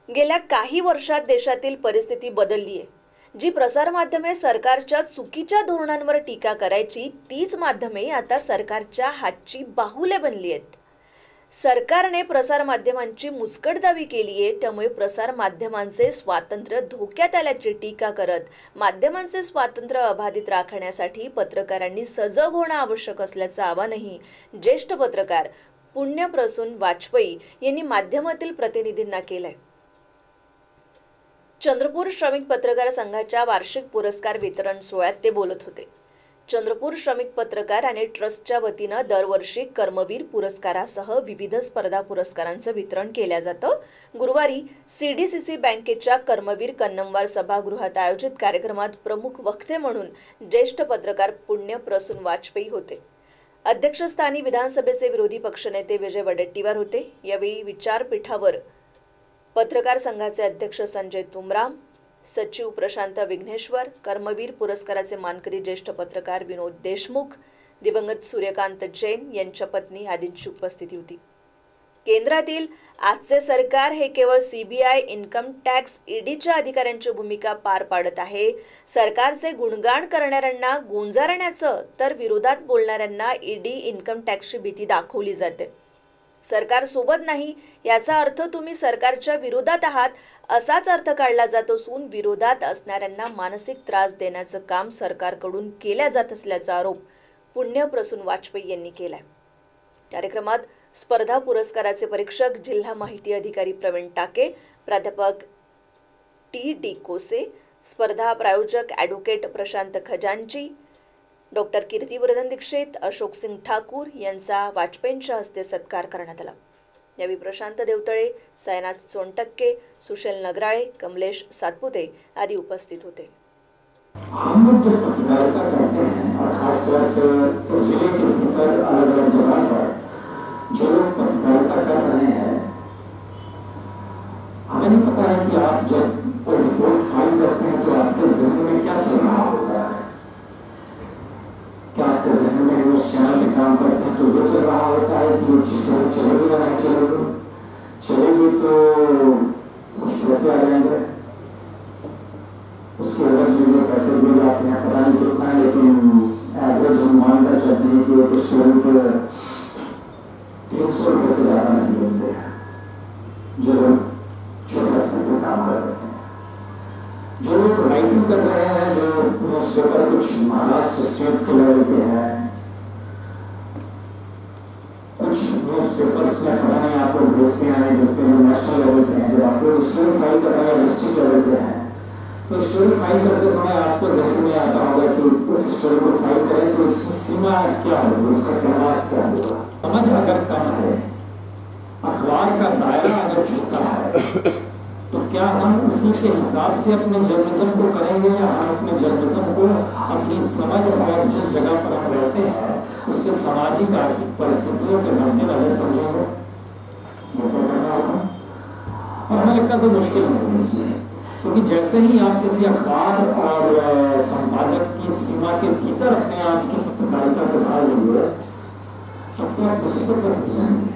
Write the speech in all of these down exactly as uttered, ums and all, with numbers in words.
गेल्या काही वर्षात देशातील परिस्थिती बदलली आहे. जी प्रसारमाध्यमे सरकारच्या चुकीच्या धोरणांवर टीका करायची, तीच माध्यमे आता सरकारच्या हातची बाहुले बनली आहेत. सरकारने प्रसारमाध्यमांची मुस्कटदाबी केली आहे. त्यामुळे प्रसारमाध्यमांचे स्वातंत्र्य धोक्यात आल्याची टीका करत माध्यमांचे स्वातंत्र्य अबाधित राखण्यासाठी पत्रकारांनी सजग होणं आवश्यक असल्याचं आवाहनही ज्येष्ठ पत्रकार पुण्यप्रसून वाजपेयी यांनी माध्यमातील प्रतिनिधींना केलंय. चंद्रपूर श्रमिक पत्रकार संघाच्या वार्षिक पुरस्कार वितरण सोहळ्यात ते बोलत होते. चंद्रपूर श्रमिक पत्रकार आणि ट्रस्टच्या वतीनं दरवर्षी कर्मवीर पुरस्कारासह विविध स्पर्धा पुरस्कारांचं वितरण केलं जातं. गुरुवारी सीडीसीसी बँकेच्या कर्मवीर कन्नमवार सभागृहात आयोजित कार्यक्रमात प्रमुख वक्ते म्हणून ज्येष्ठ पत्रकार पुण्यप्रसून वाजपेयी होते. अध्यक्षस्थानी विधानसभेचे विरोधी पक्षनेते विजय वडेट्टीवार होते. यावेळी विचारपीठावर पत्रकार संघाचे अध्यक्ष संजय तुमराम, सचिव प्रशांत विघ्नेश्वर, कर्मवीर पुरस्काराचे मानकरी ज्येष्ठ पत्रकार विनोद देशमुख, दिवंगत सूर्यकांत जैन यांच्या पत्नी आदींची उपस्थिती होती. केंद्रातील आजचे सरकार हे केवळ सीबीआय, इन्कम टॅक्स, ईडीच्या अधिकाऱ्यांची भूमिका पार पाडत आहे. सरकारचे गुणगान करणाऱ्यांना गोंजारण्याचं तर विरोधात बोलणाऱ्यांना ईडी, इन्कम टॅक्सची भीती दाखवली जाते. सरकार सोबत नाही याचा अर्थ तुम्ही सरकारच्या विरोधात आहात असाच अर्थ काढला जात असून विरोधात असणाऱ्यांना मानसिक त्रास देण्याचं काम सरकारकडून केल्या जात असल्याचा आरोप पुण्यप्रसून वाजपेयी यांनी केलाय. कार्यक्रमात स्पर्धा पुरस्काराचे परीक्षक जिल्हा माहिती अधिकारी प्रवीण टाके, प्राध्यापक टी डी कोसे, स्पर्धा प्रायोजक ॲडव्होकेट प्रशांत खजांची, डॉक्टर कीर्तिवर्धन दीक्षित, अशोक सिंग ठाकूर यांचा वाजपेयींच्या हस्ते सत्कार करण्यात आला. यावेळी प्रशांत देवतळे, सायनाथ सोनटक्के, सुशील नगराळे, कमलेश सातपुते आदी उपस्थित होते. हम लोग जो पत्रकारिता करते हैं और खासतौर से इस जिले के भीतर अलग अलग जगह पर जो लोग पत्रकारिता कर रहे हैं, हमें नहीं पता है कि आप जब कोई रिपोर्ट फाइल करते हैं तो आपके जहन में क्या चल रहा होता है. क्या आपके जहन में न्यूज चैनल में काम करते हैं तो ये चल रहा होता है कि ये स्टोरी चलेगी या नहीं चलेगी, चलेगी तो कुछ पैसे आ जाएंगे, उसके एवज में जो पैसे दिए जाते हैं पता नहीं कितना है, लेकिन एवरेज हम मानकर चलते हैं कि एक स्टोरी के तीन सौ रुपये से ज्यादा नहीं मिलते हैं जो लोग छोटे स्तर पर काम कर रहे हैं. जो लोग राइटिंग कर रहे हैं, जो न्यूज़पेपर कुछ महाराष्ट्र स्टेट के लेवल पे है, कुछ न्यूज़पेपर्स में पता नहीं आप लोग भेजते हैं नहीं भेजते हैं, नेशनल लेवल पे हैं. जब आप लोग स्टोरी फाइल कर रहे हैं डिस्ट्रिक्ट लेवल पे हैं तो स्टोरी फाइल करते समय आपको जहन में आता होगा कि उस स्टोरी को फाइल करें तो उसकी सीमा क्या होगी, उसका कैनवास क्या होगा. समझ अगर कम है, अखबार का दायरा अगर छोटा है, तो क्या हम उसी के हिसाब से अपने जर्नलिज्म को करेंगे या हम अपने जर्नलिज्म को अपनी समझ और जिस जगह पर हम रहते हैं उसके सामाजिक आर्थिक परिस्थितियों के मद्देनजर समझेंगे. और हमें लगता है कोई मुश्किल नहीं है इसमें, क्योंकि जैसे ही आप किसी अखबार और संपादक की सीमा के भीतर अपने आप की पत्रकारिता को ढाल लेंगे तब तो आप मुसीबत पर फंस जाएंगे.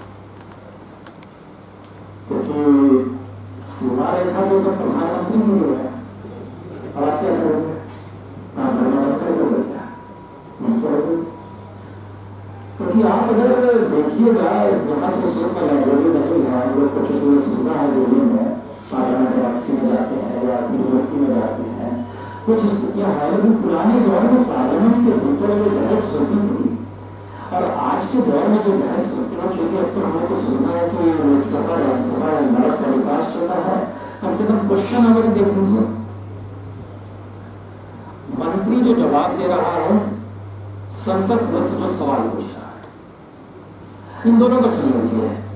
क्योंकि सीमा रेखा जो तो प्रधानमंत्री के लिए है, और आप क्या करोगे, काम करना बंद कर दोगे क्या, नहीं करोगे. क्योंकि आप अगर देखिएगा यहाँ तो उस वक्त लाइब्रेरी नहीं है, हम लोग को जो सुविधा है दिल्ली में, पार्लियामेंट गैलेक्सी में जाते हैं या तिरुपति में जाते हैं, कुछ स्थितियाँ हैं. लेकिन पुराने दौर में पार्लियामेंट के भीतर जो बहस होती थी और आज के दौर में जो बहस होती है, चूंकि अब तो हमें को सुनना है कि लोकसभा राज्यसभा नया टेलीकास्ट होता है, कम से कम क्वेश्चन अगर देख लीजिए, मंत्री जो जवाब दे रहा है, संसद सदस्य जो सवाल पूछ रहा है, इन दोनों को सुन लीजिए.